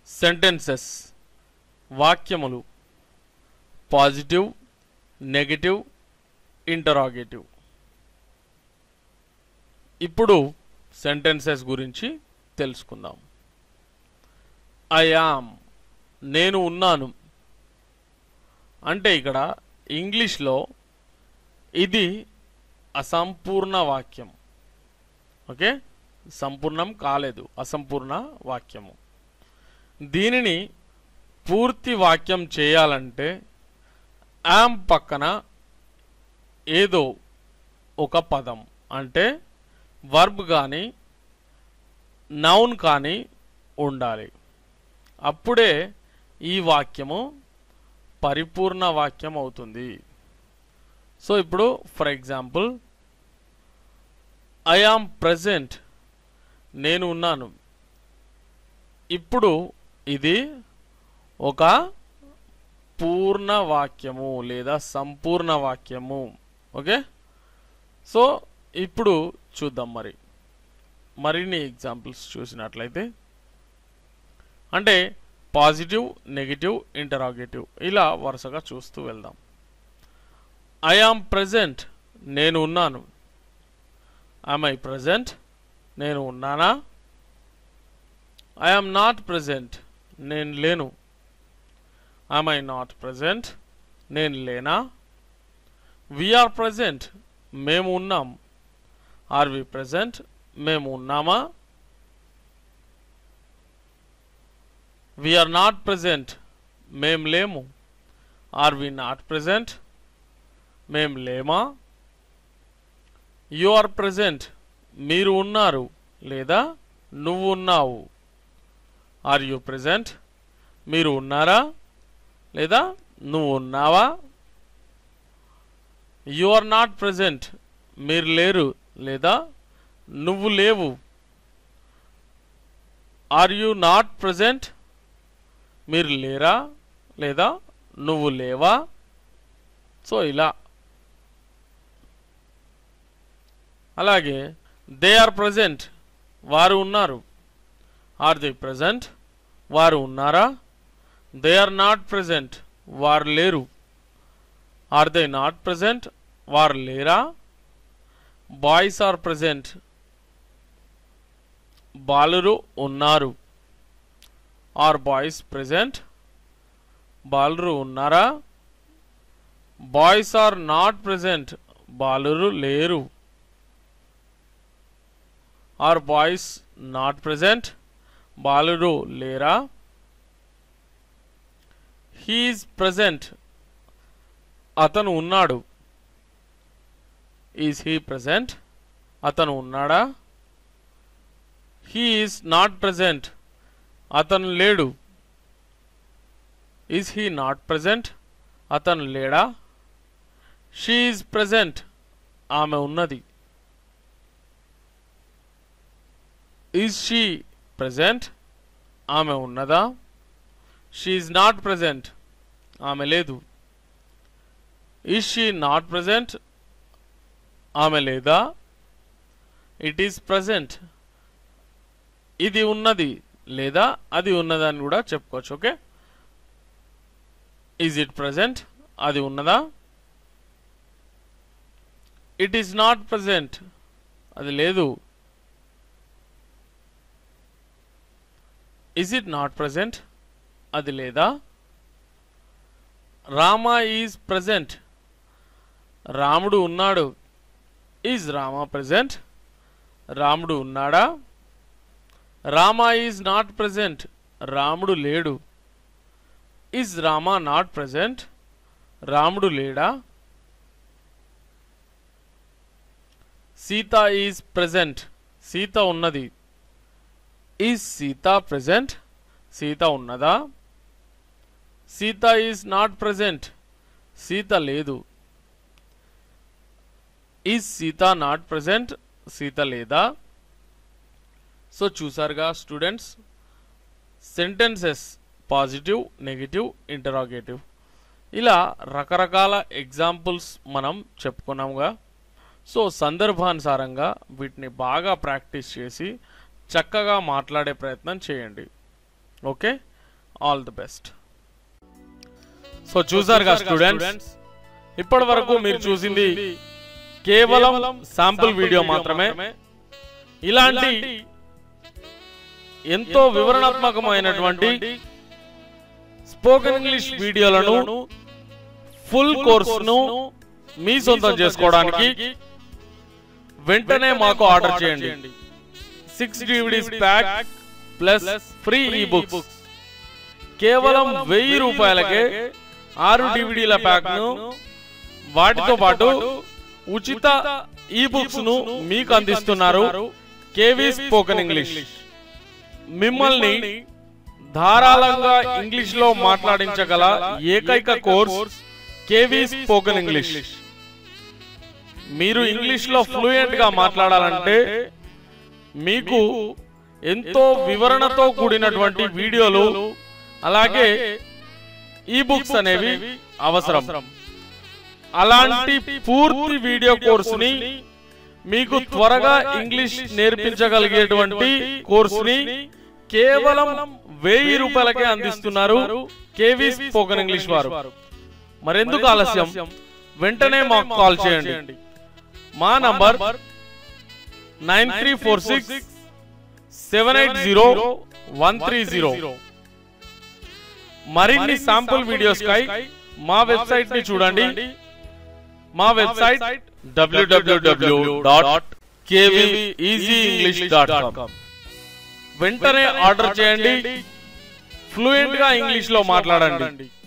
Sentences వాక్యములు positive, negative, interrogative. ఇప్పుడు sentences గురించి తెలుసుకుందాం. ఐ యామ్ నేను ఉన్నాను అంటే ఇక్కడ ఇంగ్లీష్లో ఇది అసంపూర్ణ వాక్యం. ఓకే, సంపూర్ణం కాలేదు, అసంపూర్ణ వాక్యము. దీనిని పూర్తి వాక్యం చేయాలంటే యామ్ పక్కన ఏదో ఒక పదం అంటే వర్బ్ కానీ నౌన్ కానీ ఉండాలి. అప్పుడే ఈ వాక్యము పరిపూర్ణ వాక్యం అవుతుంది. సో ఇప్పుడు for example I am present నేను ఉన్నాను. ఇప్పుడు ఇది ఒక పూర్ణ వాక్యము లేదా సంపూర్ణ వాక్యము. ఓకే, సో ఇప్పుడు చూద్దాం మరిన్ని ఎగ్జాంపుల్స్ చూసినట్లయితే అంటే పాజిటివ్, నెగిటివ్, ఇంటరాగేటివ్ ఇలా వరుసగా చూస్తూ వెళ్దాం. ఐ యామ్ ప్రెజెంట్ నేను ఉన్నాను. యామ్ ఐ ప్రెజెంట్ నేను ఉన్నానా? ఐ యామ్ నాట్ ప్రెజెంట్ నేను లేను. యామ్ ఐ నాట్ ప్రెజెంట్ నేను లేనా? వీఆర్ ప్రెజెంట్ మేము ఉన్నాం. ఆర్ వి ప్రెజెంట్ మేము ఉన్నామా? వీఆర్ నాట్ ప్రెజెంట్ మేము లేము. ఆర్ వి నాట్ ప్రెజెంట్ మేము లేమా? యు ఆర్ ప్రెజెంట్ మీరు ఉన్నారు లేదా నువ్వు ఉన్నావు. ఆర్ యు ప్రెజెంట్ మీరు ఉన్నారా లేదా నువ్వు ఉన్నావా? యు ఆర్ నాట్ ప్రెజెంట్ మీరు లేరు లేదా నువ్వు లేవు. ఆర్ యు నాట్ ప్రెజెంట్ మీరు లేరా లేదా నువ్వు లేవా? సో ఇలా. అలాగే దే ఆర్ ప్రెజెంట్ వారు ఉన్నారు. ఆర్ దే ప్రెజెంట్ వారు ఉన్నారా? దే ఆర్ నాట్ ప్రెజెంట్ వారు లేరు. ఆర్ దే నాట్ ప్రెజెంట్ వారు లేరా? బాయ్స్ ఆర్ ప్రెజెంట్ బాలురు ఉన్నారు. ఆర్ బాయ్స్ ప్రెజెంట్ బాలురు ఉన్నారా? బాయ్స్ ఆర్ నాట్ ప్రెజెంట్ బాలురు లేరు. ఆర్ బాయ్స్ నాట్ ప్రెజెంట్ బాలురు లేరా? హీ ఈజ్ ప్రెజెంట్ అతను ఉన్నాడు. ఈజ్ హీ ప్రెజెంట్ అతను ఉన్నాడా? హీ ఈజ్ నాట్ ప్రెజెంట్ అతను లేడు. ఈజ్ హీ నాట్ ప్రెజెంట్ అతను లేడా? షీ ఈజ్ ప్రెజెంట్ ఆమె ఉన్నది. ఈజ్ షీ ప్రెజెంట్ ఆమె ఉన్నదా? షీ ఈజ్ నాట్ ప్రెజెంట్ ఆమె లేదు. ఈజ్ షీ నాట్ ప్రెజెంట్ ఆమె లేదా? ఇట్ ఈస్ ప్రెజెంట్ ఇది ఉన్నది లేదా అది ఉన్నదని కూడా చెప్పుకోవచ్చు. ఓకే, ఈజ్ ఇట్ ప్రెజెంట్ అది ఉన్నదా? ఇట్ ఈస్ నాట్ ప్రెజెంట్ అది లేదు. ఈజ్ ఇట్ నాట్ ప్రెజెంట్ అది లేదా? రామ ఈజ్ ప్రెజెంట్ రాముడు ఉన్నాడు. ఈజ్ రామ ప్రెజెంట్ రాముడు ఉన్నాడా? రామ ఈజ్ నాట్ ప్రెజెంట్ రాముడు లేడు. ఈజ్ రామ నాట్ ప్రెజెంట్ రాముడు లేడా? సీత ఈజ్ ప్రెజెంట్ సీత ఉన్నది. ఈజ్ సీత ప్రెజెంట్ సీత ఉన్నదా? Sita is not present Sita లేదు. Is Sita not present Sita లేదా? సో చూసారుగా students, sentences positive, negative, interrogative ఇలా రకరకాల ఎగ్జాంపుల్స్ మనం చెప్పుకున్నాముగా. సో సందర్భానుసారంగా వీటిని బాగా ప్రాక్టీస్ చేసి చక్కగా మాట్లాడే ప్రయత్నం చేయండి. Okay, all the best. So చూసారుగా స్టూడెంట్స్, ఇప్పటి వరకు మీరు చూసింది కేవలం శాంపుల్ వీడియో మాత్రమే. ఇలాంటి ఎంతో వివరణాత్మకమైనటువంటి స్పోకెన్ ఇంగ్లీష్ వీడియోలను ఫుల్ కోర్సును మీ సొంతం చేసుకోవడానికి వెంటనే మాకు ఆర్డర్ చేయండి. 6 DVDs pack plus free ebooks కేవలం 1000 రూపాయలకే 6 DVDల ప్యాక్ను వాటితో పాటు ఉచిత ఈబుక్స్ ను మీకు అందిస్తున్నారు కేవీ స్పోకెన్ ఇంగ్లీష్. మిమ్మల్ని ధారాళంగా ఇంగ్లీష్ లో మాట్లాడించగల ఏకైక కోర్స్ కేవీ స్పోకెన్ ఇంగ్లీష్. మీరు ఇంగ్లీష్ లో ఫ్లూయెంట్ గా మాట్లాడాలంటే మీకు ఎంతో వివరణతో కూడినటువంటి వీడియోలు అలాగే ఈబుక్స్ అనేవి అవసరం. అలాంటి పూర్తి వీడియో కోర్సుని మీకు త్వరగా ఇంగ్లీష్ నేర్పించగలిగేటువంటి కోర్సుని కేవలం 1000 రూపాయలకే అందిస్తున్నారు కేవీ స్పోకెన్ ఇంగ్లీష్ వారు. మరెందుకు ఆలస్యం, వెంటనే మాకు కాల్ చేయండి. మా నంబర్ 9346780130. మరిన్ని శాంపుల్ వీడియోస్ కై మా వెబ్సైట్ ని చూడండి. మా వెబ్సైట్ www.kveasyenglish.com. వెంటనే ఆర్డర్ చేయండి. ఫ్లూయెంట్ గా ఇంగ్లీష్ లో మాట్లాడండి.